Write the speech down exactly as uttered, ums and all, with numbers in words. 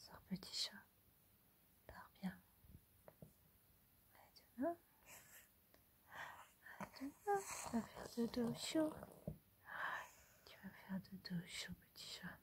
Sors, petit chat. Dors bien. Allez, demain. Allez, demain. Tu vas faire dodo chaud. Tu vas faire dodo chaud, petit chat.